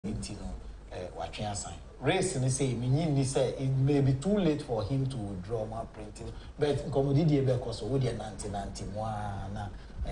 sign. Race and say meaning say it may be too late for him to withdraw more printing. But commodity because we are 1991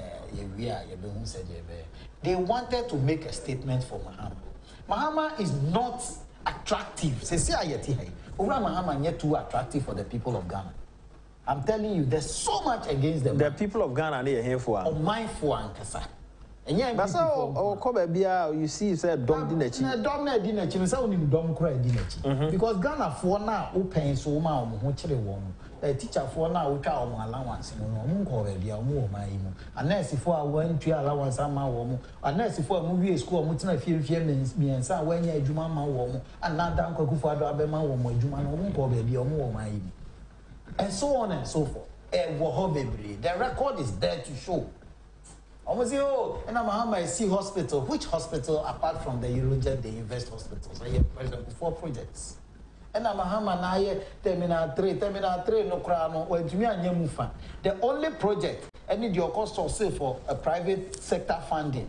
they wanted to make a statement for Mahama. Mahama is not attractive. Say Mahama yet too attractive for the people of Ghana. I'm telling you, there's so much against them. The people of Ghana they are here for. Oh, my for Ankasa. But so, you see, said dom dinachi. Dom na dinachi. So only dom kura dinachi. Because Ghana for now open so ma omo chire wo mo. The teacher for now we twa omo allowance no omo ko be bia omo o man yi mu. Anesi for a wan twa allowance ama wo mo. Anesi for mo wie school omo tena fie miensa wanya adwuma ma wo mo. Anada akufo-addo abema wo mo adwuma no omo ko be bia omo o man yi mu. And so on and so forth. The record is there to show. Almost oh, and Mahama see hospital. Which hospital apart from the Eurojet they invest hospitals? I have, for example, 4 projects. And Mahama na here terminal 3 no krano. Well, to me mufa. The only project any the cost of say for a private sector funding.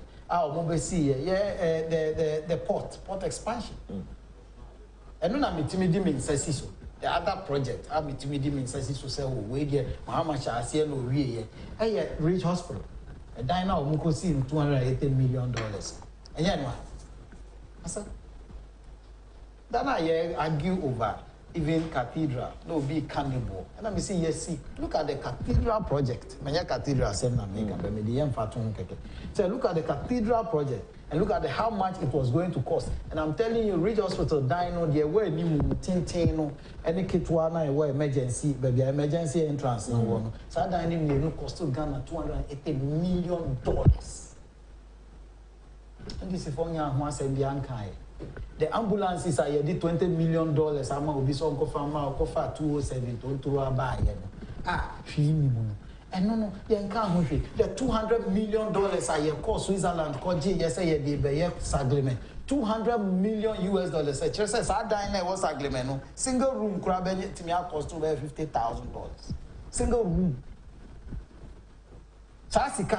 The port expansion. And no na mitimidi means so. The other project, mitimidi means so say we there Mahama shall see no we here. Rich hospital. A diner of Mukosi $280 million. And yet, I said, then I argue over even cathedral, no be cannibal. And I'm saying, yes, see, look at the cathedral project. Manya cathedral, so look at the cathedral project and look at how much it was going to cost. And I'm telling you, Ridge Hospital, dino, there were new tintino, any kitwana, were emergency, baby, emergency entrance. No, so that dining cost Ghana $280 million. And this is for once and the the ambulances are $20 million. I'm going to be so for 207 to buy. And no, the $200 million are your cost Switzerland, yes, agreement. $200 million US. Just as I dine was agreement. Single room crab to me cost $50,000. Single room. So as for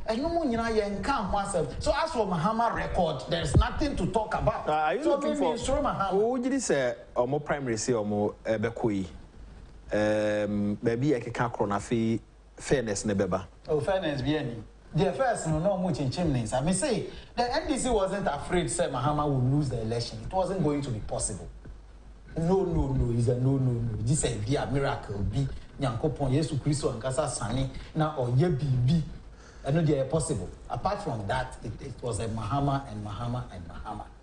Mahama record, there's nothing to talk about. Are you looking for Mahama? Who did say or more primary say or more bekui? Maybe I can cronafi fairness nebeba. Oh, fairness bien. The first no much in chimneys. I may say the NDC wasn't afraid say Mahama would lose the election. It wasn't going to be possible. No. It's a no. This is a miracle. Be Nyankopon Yesu Christo and Kasa Sani now or ye be. I know they are possible. Apart from that, it was a Mahama and Mahama and Mahama.